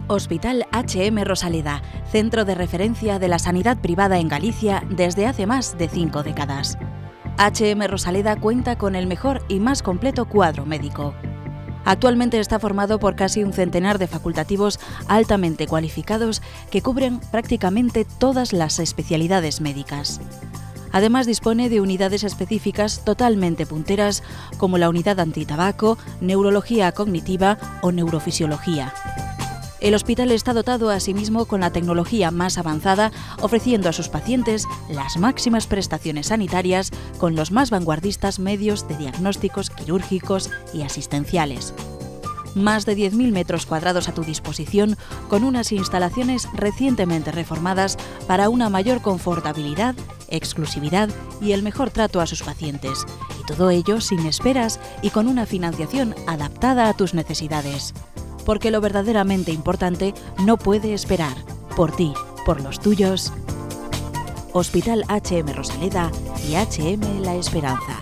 Hospital HM Rosaleda, centro de referencia de la sanidad privada en Galicia desde hace más de 5 décadas. HM Rosaleda cuenta con el mejor y más completo cuadro médico. Actualmente está formado por casi un centenar de facultativos altamente cualificados que cubren prácticamente todas las especialidades médicas. Además dispone de unidades específicas totalmente punteras como la unidad antitabaco, neurología cognitiva o neurofisiología. El hospital está dotado asimismo con la tecnología más avanzada, ofreciendo a sus pacientes las máximas prestaciones sanitarias con los más vanguardistas medios de diagnósticos quirúrgicos y asistenciales. Más de 10.000 metros cuadrados a tu disposición, con unas instalaciones recientemente reformadas para una mayor confortabilidad, exclusividad y el mejor trato a sus pacientes. Y todo ello sin esperas y con una financiación adaptada a tus necesidades. Porque lo verdaderamente importante no puede esperar. Por ti, por los tuyos. Hospital HM Rosaleda y HM La Esperanza.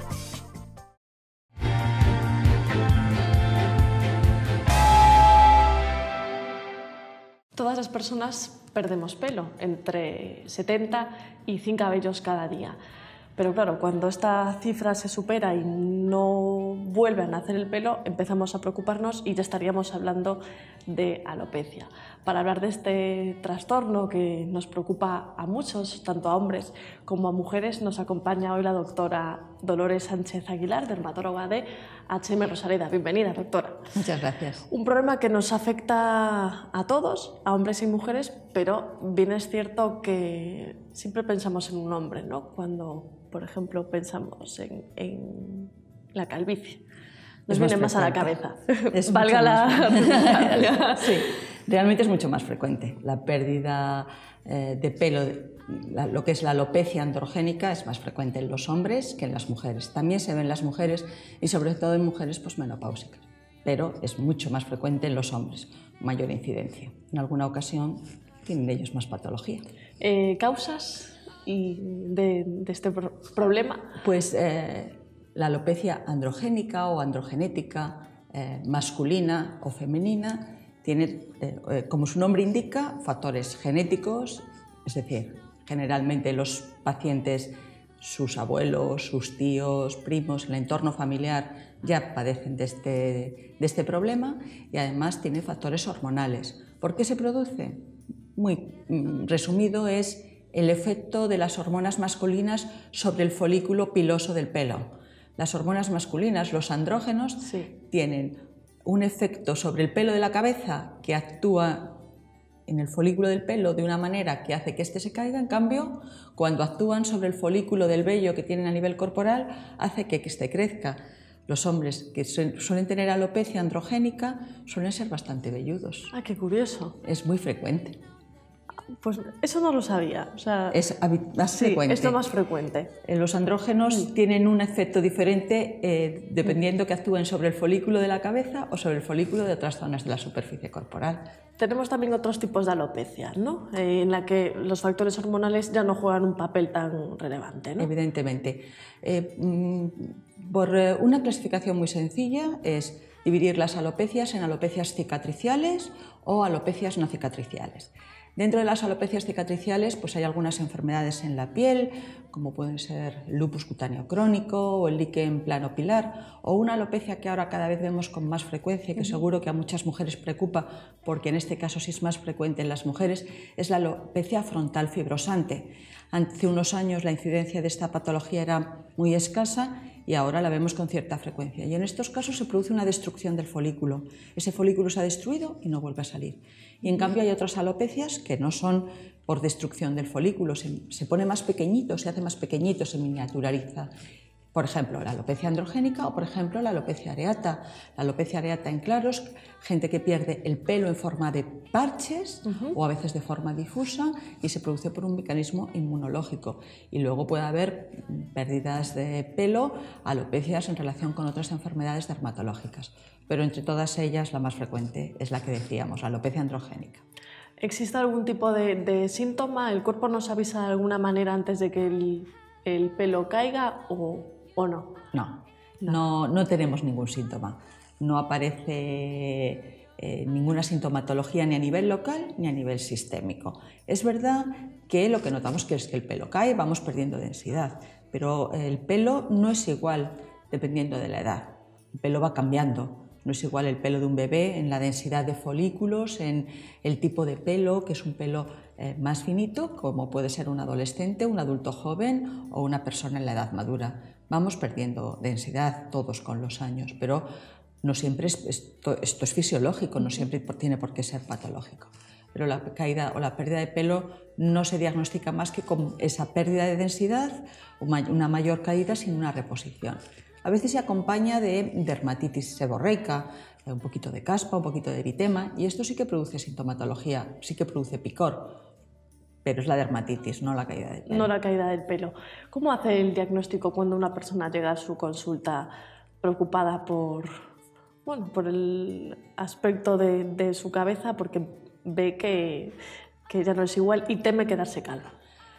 Todas las personas perdemos pelo, entre 70 y 100 cabellos cada día. Pero claro, cuando esta cifra se supera y no vuelve a nacer el pelo, empezamos a preocuparnos y ya estaríamos hablando de alopecia. Para hablar de este trastorno que nos preocupa a muchos, tanto a hombres como a mujeres, nos acompaña hoy la doctora Dolores Sánchez Aguilar, dermatóloga de HM Rosaleda. Bienvenida, doctora. Muchas gracias. Un problema que nos afecta a todos, a hombres y mujeres, pero bien es cierto que siempre pensamos en un hombre, ¿no? Cuando, por ejemplo, pensamos en la calvicie. Nos viene más a la cabeza. Valga la... Sí, realmente es mucho más frecuente. La pérdida de pelo, lo que es la alopecia androgénica, es más frecuente en los hombres que en las mujeres. También se ve en las mujeres y sobre todo en mujeres posmenopáusicas, pero es mucho más frecuente en los hombres, mayor incidencia. En alguna ocasión tienen ellos más patología. ¿Causas de este problema? Pues la alopecia androgénica o androgenética, masculina o femenina, tiene, como su nombre indica, factores genéticos, es decir, generalmente los pacientes, sus abuelos, sus tíos, primos, el entorno familiar ya padecen de este problema, y además tiene factores hormonales. ¿Por qué se produce? Muy resumido, es el efecto de las hormonas masculinas sobre el folículo piloso del pelo. Las hormonas masculinas, los andrógenos, sí, tienen un efecto sobre el pelo de la cabeza que actúa en el folículo del pelo de una manera que hace que éste se caiga. En cambio, cuando actúan sobre el folículo del vello que tienen a nivel corporal, hace que éste crezca. Los hombres que suelen tener alopecia androgénica suelen ser bastante velludos. ¡Ah, qué curioso! Es muy frecuente. Pues eso no lo sabía. O sea, es más frecuente. Es lo más frecuente. Los andrógenos tienen un efecto diferente dependiendo que actúen sobre el folículo de la cabeza o sobre el folículo de otras zonas de la superficie corporal. Tenemos también otros tipos de alopecia, ¿no? En la que los factores hormonales ya no juegan un papel tan relevante, ¿no? Evidentemente. Por una clasificación muy sencilla es dividir las alopecias en alopecias cicatriciales o alopecias no cicatriciales. Dentro de las alopecias cicatriciales pues hay algunas enfermedades en la piel, como pueden ser el lupus cutáneo crónico o el líquen plano-pilar, o una alopecia que ahora cada vez vemos con más frecuencia, que seguro que a muchas mujeres preocupa, porque en este caso sí es más frecuente en las mujeres, es la alopecia frontal fibrosante. Hace unos años la incidencia de esta patología era muy escasa y ahora la vemos con cierta frecuencia. Y en estos casos se produce una destrucción del folículo. Ese folículo se ha destruido y no vuelve a salir. Y en cambio hay otras alopecias que no son por destrucción del folículo, se pone más pequeñito, se hace más pequeñito, se miniaturariza. Por ejemplo, la alopecia androgénica o, por ejemplo, la alopecia areata. La alopecia areata en claros, gente que pierde el pelo en forma de parches o a veces de forma difusa y se produce por un mecanismo inmunológico. Y luego puede haber pérdidas de pelo, alopecias en relación con otras enfermedades dermatológicas. Pero entre todas ellas la más frecuente es la que decíamos, la alopecia androgénica. ¿Existe algún tipo de síntoma? ¿El cuerpo nos avisa de alguna manera antes de que el pelo caiga o no? No tenemos ningún síntoma. No aparece ninguna sintomatología ni a nivel local ni a nivel sistémico. Es verdad que lo que notamos es que el pelo cae, vamos perdiendo densidad, pero el pelo no es igual dependiendo de la edad. El pelo va cambiando. No es igual el pelo de un bebé en la densidad de folículos, en el tipo de pelo, que es un pelo más finito, como puede ser un adolescente, un adulto joven o una persona en la edad madura. Vamos perdiendo densidad todos con los años, pero no siempre esto es fisiológico, no siempre tiene por qué ser patológico. Pero la caída o la pérdida de pelo no se diagnostica más que con esa pérdida de densidad, una mayor caída sin una reposición. A veces se acompaña de dermatitis seborreica, un poquito de caspa, un poquito de eritema, y esto sí que produce sintomatología, sí que produce picor, pero es la dermatitis, no la caída del pelo. No la caída del pelo. ¿Cómo hace el diagnóstico cuando una persona llega a su consulta preocupada por el aspecto de su cabeza, porque ve que ya no es igual y teme quedarse calva?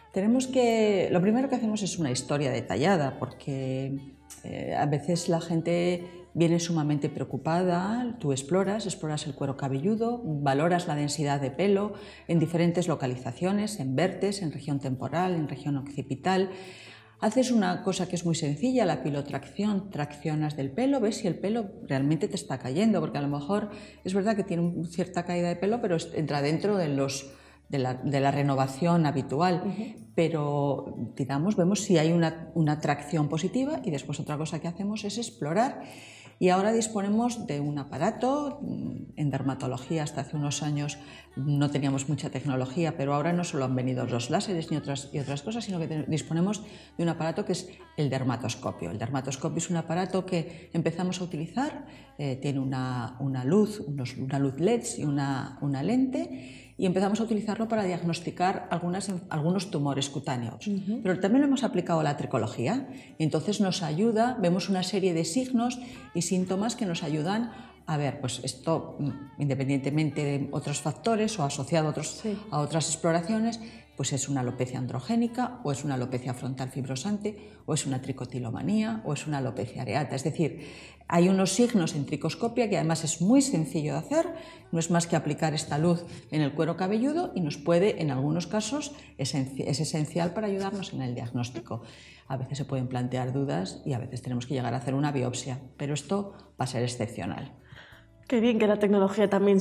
Lo primero que hacemos es una historia detallada, porque a veces la gente viene sumamente preocupada, tú exploras el cuero cabelludo, valoras la densidad de pelo en diferentes localizaciones, en vertes, en región temporal, en región occipital. Haces una cosa que es muy sencilla, la pilotracción, traccionas del pelo, ves si el pelo realmente te está cayendo, porque a lo mejor es verdad que tiene una cierta caída de pelo, pero entra dentro de la renovación habitual, pero vemos si hay una tracción positiva, y después otra cosa que hacemos es explorar. Y ahora disponemos de un aparato. En dermatología hasta hace unos años no teníamos mucha tecnología, pero ahora no solo han venido los láseres y otras cosas, sino que disponemos de un aparato que es el dermatoscopio. El dermatoscopio es un aparato que empezamos a utilizar, tiene una luz LEDs y una lente, y empezamos a utilizarlo para diagnosticar algunos tumores cutáneos. Pero también lo hemos aplicado a la tricología, y entonces nos ayuda, vemos una serie de signos y síntomas que nos ayudan a ver, pues esto, independientemente de otros factores o asociado a otras exploraciones, pues es una alopecia androgénica, o es una alopecia frontal fibrosante, o es una tricotilomanía, o es una alopecia areata. Es decir, hay unos signos en tricoscopia que además es muy sencillo de hacer, no es más que aplicar esta luz en el cuero cabelludo, y nos puede, en algunos casos, es esencial para ayudarnos en el diagnóstico. A veces se pueden plantear dudas y a veces tenemos que llegar a hacer una biopsia, pero esto va a ser excepcional. Qué bien que la tecnología también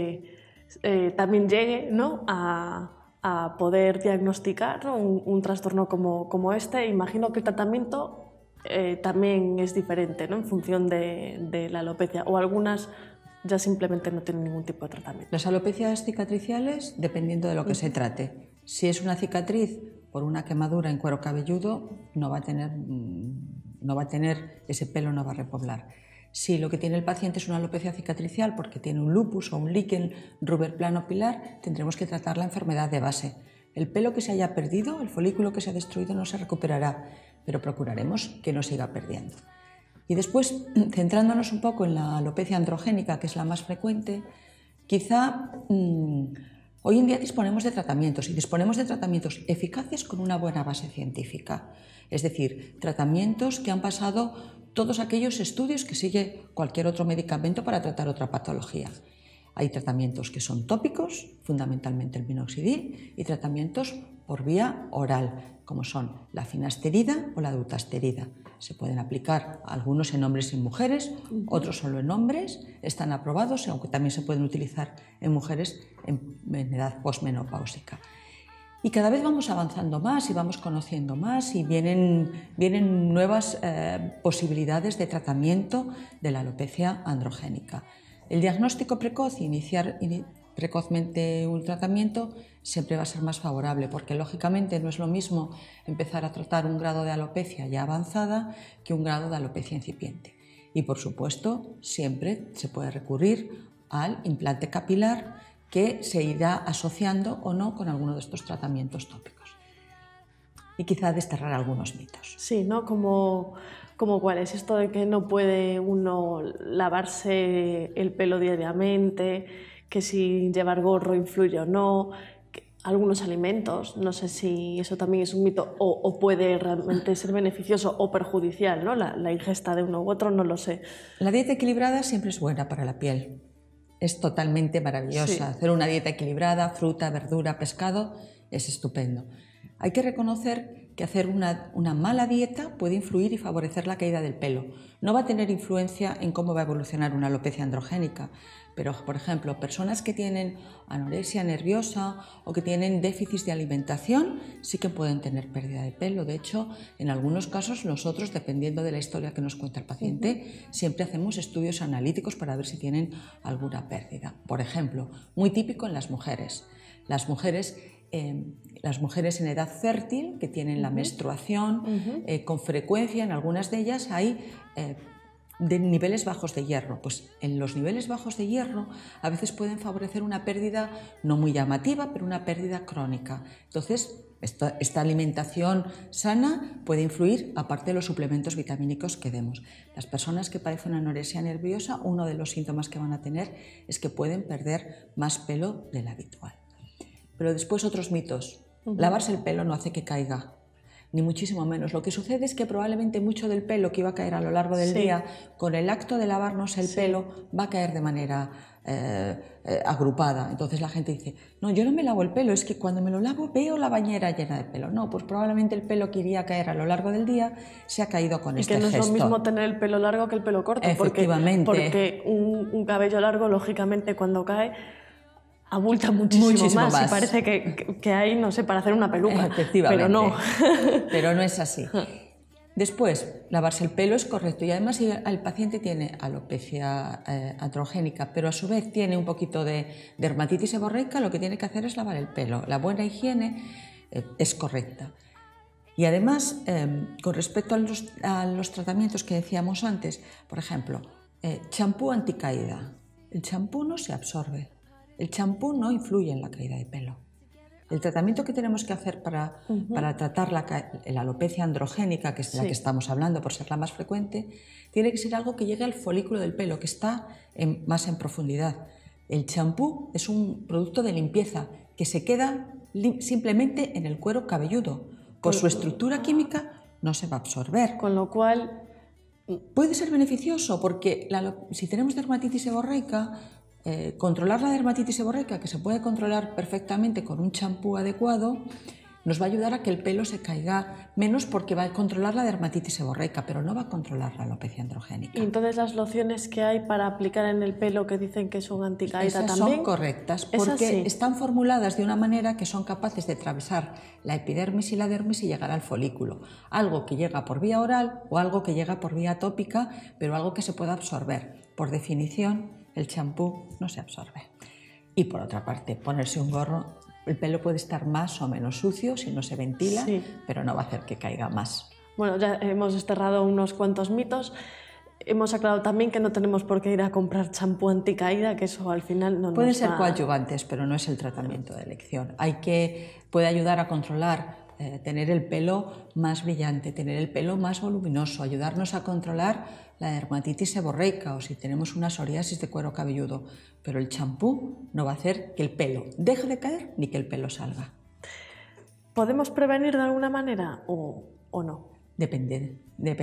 llegue, ¿no?, a poder diagnosticar, ¿no?, un trastorno como este. Imagino que el tratamiento también es diferente, ¿no?, en función de la alopecia, o algunas ya simplemente no tienen ningún tipo de tratamiento. Las alopecias cicatriciales, dependiendo de lo que se trate. Si es una cicatriz por una quemadura en cuero cabelludo, no va a tener ese pelo, no va a repoblar. Si lo que tiene el paciente es una alopecia cicatricial porque tiene un lupus o un líquen ruberplano pilar, tendremos que tratar la enfermedad de base. El pelo que se haya perdido, el folículo que se ha destruido, no se recuperará, pero procuraremos que no siga perdiendo. Y después, centrándonos un poco en la alopecia androgénica, que es la más frecuente, quizá hoy en día disponemos de tratamientos, y disponemos de tratamientos eficaces con una buena base científica. Es decir, tratamientos que han pasado todos aquellos estudios que sigue cualquier otro medicamento para tratar otra patología. Hay tratamientos que son tópicos, fundamentalmente el minoxidil, y tratamientos por vía oral, como son la finasterida o la dutasterida. Se pueden aplicar algunos en hombres y en mujeres, otros solo en hombres, están aprobados, aunque también se pueden utilizar en mujeres en edad posmenopáusica. Y cada vez vamos avanzando más y vamos conociendo más, y vienen nuevas posibilidades de tratamiento de la alopecia androgénica. El diagnóstico precoz, iniciar precozmente un tratamiento, siempre va a ser más favorable, porque lógicamente no es lo mismo empezar a tratar un grado de alopecia ya avanzada que un grado de alopecia incipiente. Y por supuesto, siempre se puede recurrir al implante capilar, que se irá asociando o no con alguno de estos tratamientos tópicos. Y quizá desterrar algunos mitos. Sí, ¿no? Como cuál es esto de que no puede uno lavarse el pelo diariamente, que si llevar gorro influye o no, algunos alimentos, no sé si eso también es un mito o puede realmente ser beneficioso o perjudicial, ¿no?, la ingesta de uno u otro, no lo sé. La dieta equilibrada siempre es buena para la piel. es totalmente maravillosa. Sí. Hacer una dieta equilibrada, fruta, verdura, pescado, es estupendo. Hay que reconocer que hacer una mala dieta puede influir y favorecer la caída del pelo. No va a tener influencia en cómo va a evolucionar una alopecia androgénica, pero, por ejemplo, personas que tienen anorexia nerviosa o que tienen déficits de alimentación sí que pueden tener pérdida de pelo. De hecho, en algunos casos nosotros, dependiendo de la historia que nos cuenta el paciente, siempre hacemos estudios analíticos para ver si tienen alguna pérdida. Por ejemplo, muy típico en las mujeres. Las mujeres en edad fértil que tienen la menstruación, con frecuencia en algunas de ellas hay de niveles bajos de hierro. Pues en los niveles bajos de hierro a veces pueden favorecer una pérdida no muy llamativa, pero una pérdida crónica. Entonces, esta alimentación sana puede influir, aparte de los suplementos vitamínicos que demos. Las personas que padecen anorexia nerviosa, uno de los síntomas que van a tener es que pueden perder más pelo del habitual. Pero después otros mitos. Lavarse el pelo no hace que caiga, ni muchísimo menos. Lo que sucede es que probablemente mucho del pelo que iba a caer a lo largo del día, con el acto de lavarnos el pelo, va a caer de manera agrupada. Entonces la gente dice, no, yo no me lavo el pelo, es que cuando me lo lavo veo la bañera llena de pelo. No, pues probablemente el pelo que iría a caer a lo largo del día se ha caído con este gesto. Y que no es lo mismo tener el pelo largo que el pelo corto. Efectivamente. Porque un cabello largo, lógicamente, cuando cae, abulta muchísimo más. Y parece que hay, no sé, para hacer una peluca. Efectivamente. Pero no. Pero no es así. Después, lavarse el pelo es correcto y además si el paciente tiene alopecia androgénica, pero a su vez tiene un poquito de dermatitis seborreica, lo que tiene que hacer es lavar el pelo. La buena higiene es correcta. Y además, con respecto a los tratamientos que decíamos antes, por ejemplo, champú anticaída. El champú no se absorbe. El champú no influye en la caída de pelo. El tratamiento que tenemos que hacer para tratar la alopecia androgénica, que es la que estamos hablando por ser la más frecuente, tiene que ser algo que llegue al folículo del pelo, que está más en profundidad. El champú es un producto de limpieza que se queda simplemente en el cuero cabelludo. Por su estructura química no se va a absorber. Con lo cual puede ser beneficioso porque si tenemos dermatitis seborreica, controlar la dermatitis seborreica, que se puede controlar perfectamente con un champú adecuado, nos va a ayudar a que el pelo se caiga menos porque va a controlar la dermatitis seborreica, pero no va a controlar la alopecia androgénica. ¿Y entonces las lociones que hay para aplicar en el pelo que dicen que son anticaída también? Son correctas porque están formuladas de una manera que son capaces de atravesar la epidermis y la dermis y llegar al folículo. Algo que llega por vía oral o algo que llega por vía tópica, pero algo que se pueda absorber. Por definición, el champú no se absorbe. Y por otra parte, ponerse un gorro, el pelo puede estar más o menos sucio si no se ventila, pero no va a hacer que caiga más. Bueno, ya hemos desterrado unos cuantos mitos. Hemos aclarado también que no tenemos por qué ir a comprar champú anticaída, que eso al final no nos pueden ser coadyuvantes, pero no es el tratamiento de elección. Puede ayudar a controlar, tener el pelo más brillante, tener el pelo más voluminoso, ayudarnos a controlar la dermatitis seborreica o si tenemos una psoriasis de cuero cabelludo, pero el champú no va a hacer que el pelo deje de caer ni que el pelo salga. ¿Podemos prevenir de alguna manera o no? Depende.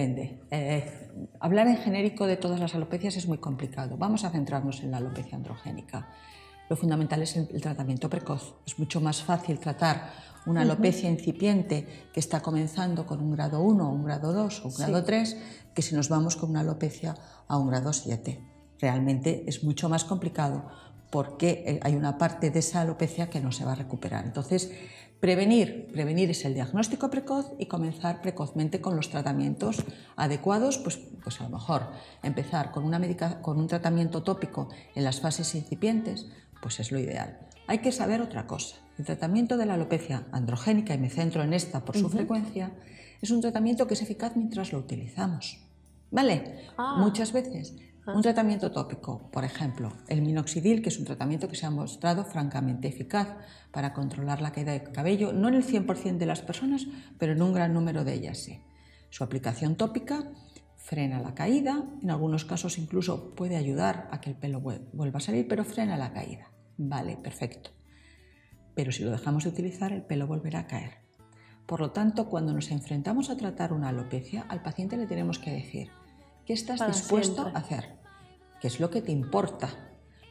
Hablar en genérico de todas las alopecias es muy complicado. Vamos a centrarnos en la alopecia androgénica. Lo fundamental es el tratamiento precoz. Es mucho más fácil tratar una alopecia incipiente que está comenzando con un grado 1, un grado 2 o un grado 3 que si nos vamos con una alopecia a un grado 7. Realmente es mucho más complicado porque hay una parte de esa alopecia que no se va a recuperar. Entonces, prevenir es el diagnóstico precoz y comenzar precozmente con los tratamientos adecuados, pues a lo mejor empezar con un tratamiento tópico en las fases incipientes, pues es lo ideal. Hay que saber otra cosa. El tratamiento de la alopecia androgénica, y me centro en esta por su frecuencia, es un tratamiento que es eficaz mientras lo utilizamos. ¿Vale? Muchas veces un tratamiento tópico, por ejemplo, el minoxidil, que es un tratamiento que se ha mostrado francamente eficaz para controlar la caída de cabello, no en el 100% de las personas, pero en un gran número de ellas sí. Su aplicación tópica frena la caída, en algunos casos incluso puede ayudar a que el pelo vuelva a salir, pero frena la caída. Vale, perfecto. Pero si lo dejamos de utilizar, el pelo volverá a caer. Por lo tanto, cuando nos enfrentamos a tratar una alopecia, al paciente le tenemos que decir ¿qué estás dispuesto a hacer? ¿Qué es lo que te importa?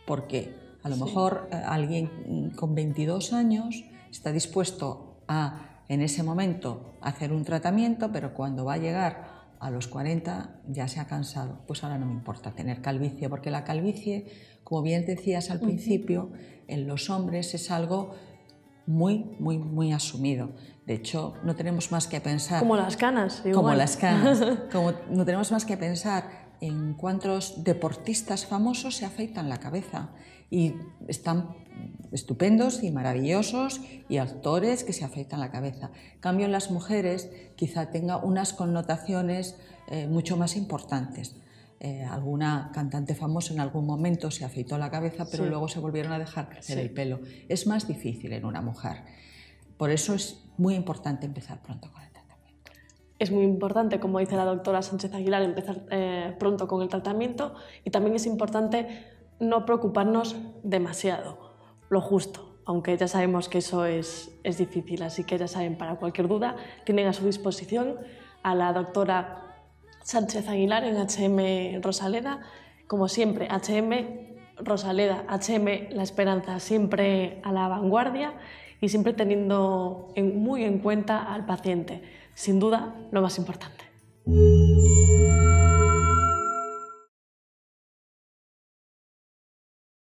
porque a lo mejor alguien con 22 años está dispuesto a, en ese momento, hacer un tratamiento, pero cuando va a llegar a los 40 ya se ha cansado. Pues ahora no me importa tener calvicie, porque la calvicie, como bien decías al principio, en los hombres es algo muy asumido. De hecho, no tenemos más que pensar... Como las canas, igual. Como las canas. No tenemos más que pensar en cuántos deportistas famosos se afeitan la cabeza. Y están estupendos y maravillosos, y actores que se afeitan la cabeza. En cambio, en las mujeres quizá tenga unas connotaciones mucho más importantes. Alguna cantante famosa en algún momento se afeitó la cabeza, pero luego se volvieron a dejar crecer el pelo. Es más difícil en una mujer. Por eso es muy importante empezar pronto con el tratamiento. Es muy importante, como dice la doctora Sánchez Aguilar, empezar pronto con el tratamiento, y también es importante no preocuparnos demasiado, lo justo, aunque ya sabemos que eso es difícil, así que ya saben, para cualquier duda tienen a su disposición a la doctora Sánchez Aguilar en HM Rosaleda. Como siempre, HM Rosaleda, HM La Esperanza, siempre a la vanguardia y siempre teniendo muy en cuenta al paciente, sin duda lo más importante.